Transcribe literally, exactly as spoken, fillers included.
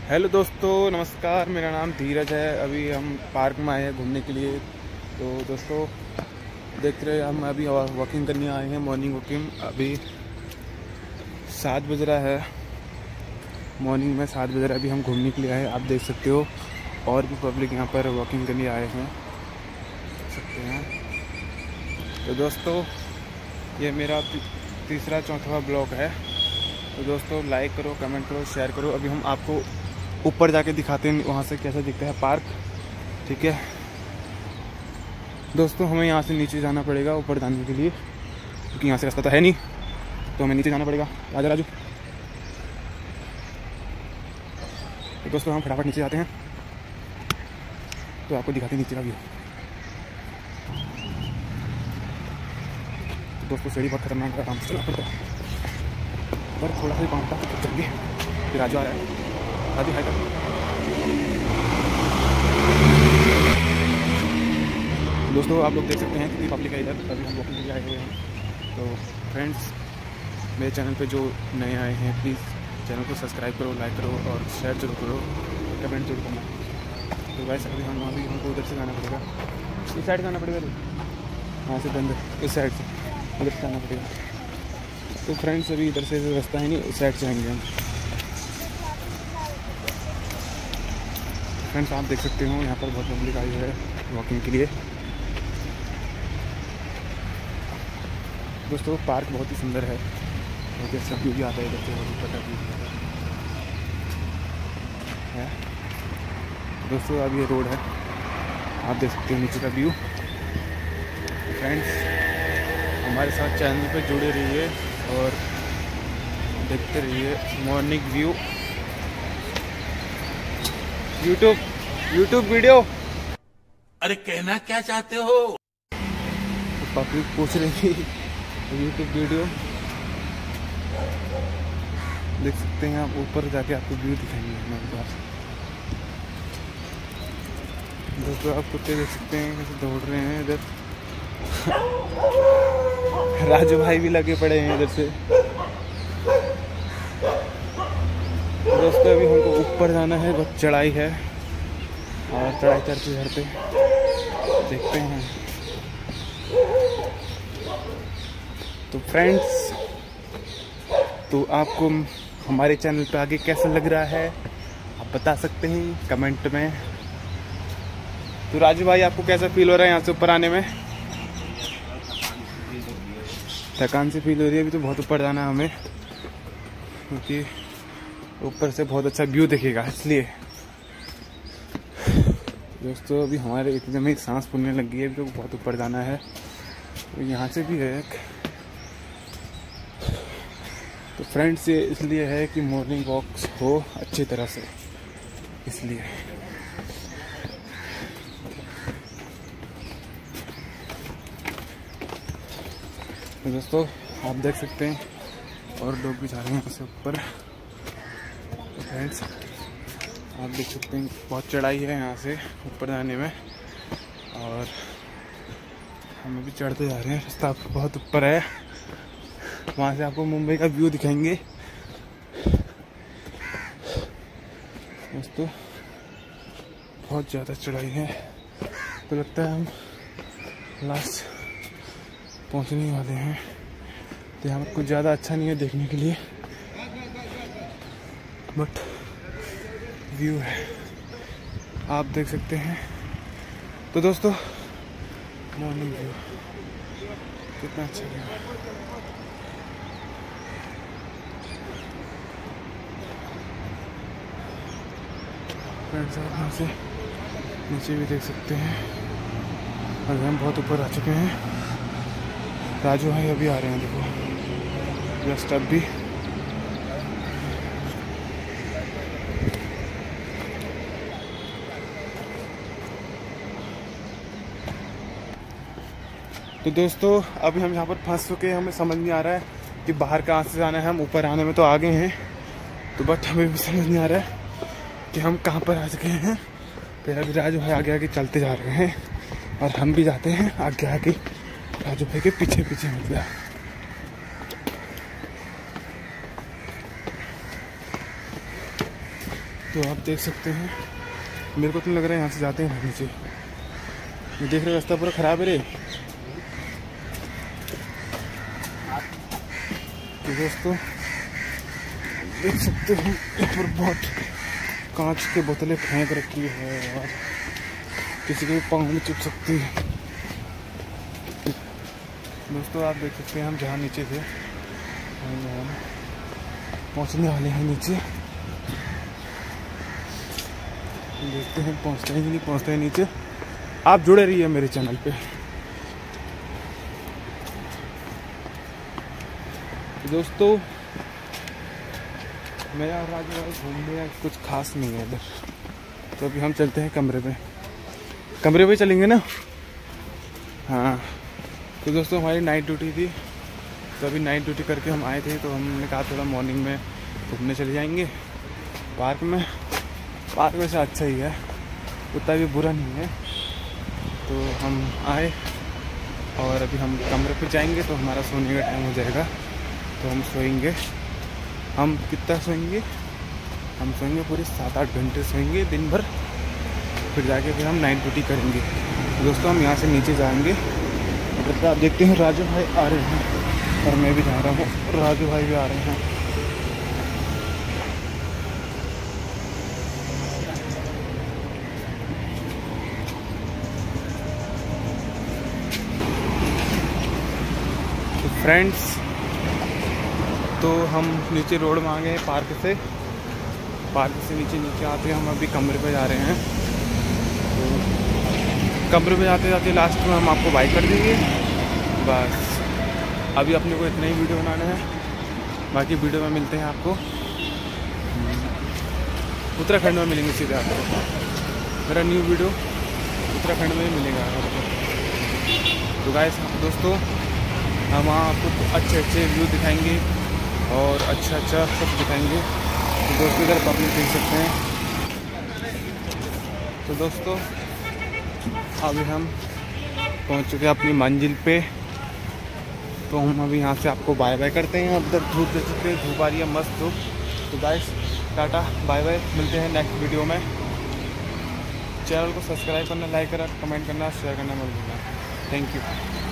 Hello दोस्तों, नमस्कार। मेरा नाम धीरज है। अभी हम पार्क में आए हैं घूमने के लिए। तो दोस्तों देख रहे हैं, हम अभी वॉकिंग करने आए हैं, मॉर्निंग वॉकिंग। अभी सात बज रहा है, मॉर्निंग में सात बज रहा है। अभी हम घूमने के लिए आए हैं, आप देख सकते हो। और भी पब्लिक यहाँ पर वॉकिंग करने आए हैं, देख सकते हैं। तो दोस्तों ये मेरा तीसरा चौथा ब्लॉग है। तो दोस्तों लाइक करो, कमेंट करो, शेयर करो। अभी हम आपको ऊपर जाके दिखाते हैं वहाँ से कैसा दिखता है पार्क, ठीक है दोस्तों। हमें यहाँ से नीचे जाना पड़ेगा ऊपर जाने के लिए, क्योंकि यहाँ से रास्ता तो है नहीं, तो हमें नीचे जाना पड़ेगा। राजा राजू। तो दोस्तों हम फटाफट नीचे जाते हैं, तो आपको दिखाते हैं नीचे का व्यू। तो दोस्तों सीढ़ी बहुत खतरनाक है, आराम से चलना पड़ता है, पर थोड़ा सा पाँव का चलिए। फिर राजू आ रहा है, राजू हाय कर। दोस्तों आप लोग देख सकते हैं कितनी पब्लिक है इधर। अभी हम वॉकिंग के लिए आए हुए हैं। तो फ्रेंड्स, मेरे चैनल पे जो नए आए हैं प्लीज़ चैनल को सब्सक्राइब करो, लाइक करो और शेयर जरूर करो, कमेंट जरूर करना। तो वैसे अभी हम अभी हमको उधर से जाना पड़ेगा, इस साइड जाना पड़ेगा। वहाँ से बंद, इस साइड से उधर से जाना पड़ेगा। तो फ्रेंड्स अभी इधर से रास्ता है नहीं, इस साइड से आएंगे हम। फ्रेंड्स आप देख सकते हो यहाँ पर बहुत पब्लिक आई है वॉकिंग के लिए। दोस्तों पार्क बहुत ही सुंदर है, और जैसा व्यू भी आता है इधर से, ऊपर का व्यू है। दोस्तों अब ये रोड है, आप देख सकते हो नीचे का व्यू। फ्रेंड्स हमारे साथ चैनल पे जुड़े रहिए और देखते रहिए morning view. YouTube YouTube video. अरे कहना क्या चाहते हो? तो पब्लिक पूछ रही है यूट्यूब वीडियो। देख सकते हैं आप, ऊपर जाके आपको व्यू दिखाएंगे हमारे पास। दोस्तों आप कुत्ते देख सकते हैं कैसे दौड़ रहे हैं इधर। राजू भाई भी लगे पड़े हैं इधर से। दोस्तों अभी हमको ऊपर जाना है, बहुत चढ़ाई है और चढ़ाई चढ़ते चढ़ते देखते हैं। तो फ्रेंड्स, तो आपको हमारे चैनल पे आगे कैसा लग रहा है आप बता सकते हैं कमेंट में। तो राजू भाई आपको कैसा फील हो रहा है यहाँ से ऊपर आने में? थकान से फील हो रही है। अभी तो बहुत ऊपर जाना है हमें, क्योंकि ऊपर से बहुत अच्छा व्यू दिखेगा, इसलिए। दोस्तों अभी हमारे एकदम ही सांस फूलने लगी है, अभी तो बहुत ऊपर जाना है। तो यहाँ से भी है एक। तो फ्रेंड्स ये इसलिए है कि मॉर्निंग वॉक्स हो अच्छी तरह से, इसलिए। तो दोस्तों आप देख सकते हैं और लोग भी जा रहे हैं यहाँ से ऊपर। तो फ्रेंड्स आप देख सकते हैं बहुत चढ़ाई है यहाँ से ऊपर जाने में, और हम अभी चढ़ते जा रहे हैं। रास्ता बहुत ऊपर है, वहाँ से आपको मुंबई का व्यू दिखाएंगे। दोस्तों बहुत ज़्यादा चढ़ाई है, तो लगता है हम लास्ट पहुँचने वाले हैं। तो यहाँ पर कुछ ज़्यादा अच्छा नहीं है देखने के लिए, बट व्यू है, आप देख सकते हैं। तो दोस्तों मॉर्निंग व्यू कितना अच्छा व्यू है। फ्रेंड्स आप यहाँ से नीचे भी देख सकते हैं, और हम बहुत ऊपर आ चुके हैं। राजू भाई अभी आ रहे हैं, देखो जस्ट अब भी। तो दोस्तों अभी हम यहाँ पर फंस चुके हैं, हमें समझ नहीं आ रहा है कि बाहर कहाँ से जाना है। हम ऊपर आने में तो आगे हैं, तो बट हमें भी समझ नहीं आ रहा है कि हम कहाँ पर आ चुके हैं। फिर अभी राजू भाई आगे आगे चलते जा रहे हैं, और हम भी जाते हैं आगे आगे राजू भाई के पीछे पीछे। मतलब तो आप देख सकते हैं, मेरे को तो लग रहा है यहाँ से जाते हैं नीचे। ये देख रहे रास्ता पूरा ख़राब है रे। तो दोस्तों देख सकते हैं ऊपर बहुत कांच की बोतलें फेंक रखी है और किसी के भी पाँव में चुप सकती है। दोस्तों आप देख सकते हैं हम जहाँ नीचे थे हम पहुँचने वाले हैं नीचे। देखते हैं पहुँचते हैं कि नहीं पहुँचते हैं नीचे। आप जुड़े रहिए मेरे चैनल पे। दोस्तों मेरा और राजू भाई घूमने कुछ खास नहीं है इधर, तो अभी हम चलते हैं कमरे पे। कमरे पे चलेंगे ना। हाँ तो दोस्तों हमारी नाइट ड्यूटी थी, तो अभी नाइट ड्यूटी करके हम आए थे, तो हमने कहा थोड़ा मॉर्निंग में घूमने चले जाएंगे पार्क में। पार्क वैसे अच्छा ही है, उतना भी बुरा नहीं है। तो हम आए और अभी हम कमरे पे जाएंगे तो हमारा सोने का टाइम हो जाएगा, तो हम सोएंगे। हम कितना सोएंगे? हम सोएंगे पूरे सात आठ घंटे सोएंगे दिन भर, फिर जाके फिर हम नाइट ड्यूटी करेंगे। तो दोस्तों हम यहाँ से नीचे जाएंगे। मतलब आप देखते हैं राजू भाई आ रहे हैं और मैं भी जा रहा हूँ, राजू भाई भी आ रहे हैं। तो फ्रेंड्स तो हम नीचे रोड में आ गए पार्क से। पार्क से नीचे नीचे आते हम अभी कमरे पे जा रहे हैं। तो कमरे पे जाते जाते लास्ट में हम आपको बाय कर देंगे। बस अभी अपने को इतना ही वीडियो बनाना है, बाकी वीडियो में मिलते हैं आपको उत्तराखंड में मिलेंगे सीधे आपको। मेरा न्यू वीडियो उत्तराखंड में ही मिलेगा आपको। तो गाइस दोस्तों हम वहाँ आपको अच्छे अच्छे व्यू दिखाएंगे और अच्छा अच्छा सब दिखाएंगे। तो दोस्तों इधर पब्लिक देख सकते हैं। तो दोस्तों अभी हम पहुंच चुके हैं अपनी मंजिल पे, तो हम अभी यहाँ से आपको बाय बाय करते हैं। अब तक धूप दे चुके हैं, धूप आ रही है मस्त धूप। तो गाइस टाटा बाय बाय, मिलते हैं नेक्स्ट वीडियो में। चैनल को सब्सक्राइब करना, लाइक करना, कमेंट करना, शेयर करना मत भूलना। Thank you.